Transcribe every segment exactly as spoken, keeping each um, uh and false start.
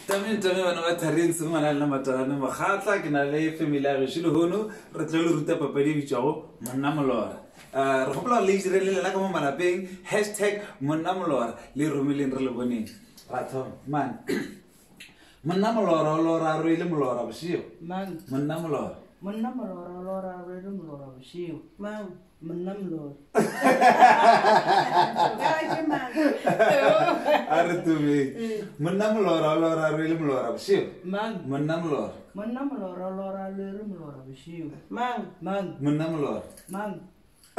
Tamen tamen bana ba thareng se ngwana le matala ne magatla ke na le family ya re shilo hono re tlo le ruta papadi bitšago monna molora re gopola le dire le la ka mo malapeng hashtag monna molora le romeleng re le boneng ratho man monna molora o lora re ile molora bosio man monna molora monna molora lora re ile molora bosio man monna molora are tume monna molora o lora re ile molora bosio man monna molora monna molora lora re ile molora bosio man man monna molora man o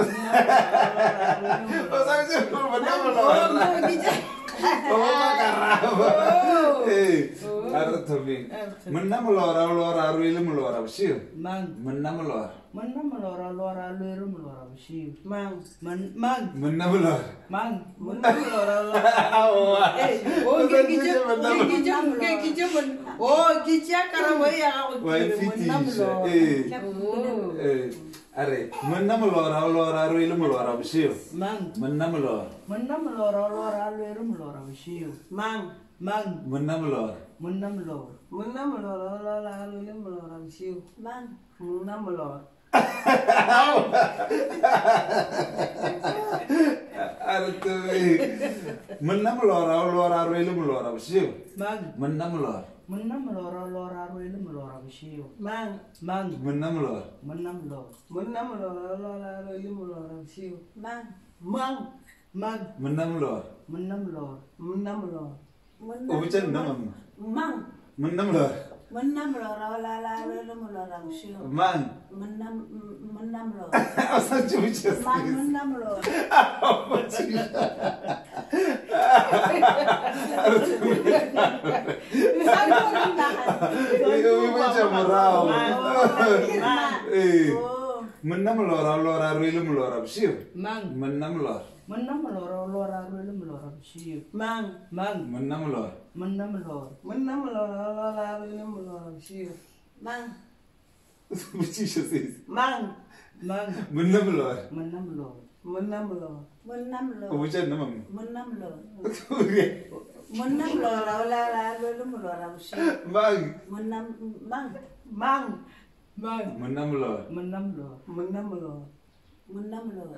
sa se monna molora o ba karabo eh are tume monna molora o lora re ile molora bosio man monna molora monna molora lora re ile molora bosio man man man monna molora man monna molora lora eh o ke ke je ke je ke ke je mon o ke je karabo ya go wa monna molora eh eh are monna molora o lora re ile molora bosio man monna molora monna molora lora re ile molora bosio man man monna molora monna molora monna molora lora re ile molora bosio man monna molora are tume monna molora o lora re ile molora bosio man monna molora monna molora lora re ile molora bosio man man monna molora monna molora monna molora lora re ile molora bosio man man man monna molora monna molora monna molora o bitsa nna mamma man monna molora monna molora lora re ile molora bosio man monna monna molora o sa tshutse man monna molora eh monna molora o lora re ile molora bosio man monna molora monna molora lora re ile molora bosio man man monna molora monna molora monna molora lora re ile molora bosio man bitsa se man man monna molora monna molora monna molora monna molora o bitsa nna mamma monna molora monna molora lora re ile molora bosio man monna man man man monna molora monna molora monna molora monna molora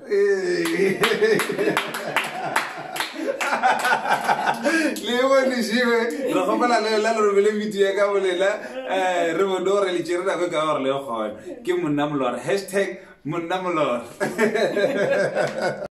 le bone shiwe re gopola le la le robele video ya ka bolela eh re bodo re le tshire nako ka gore le gona ke monna molora hashtag monna molora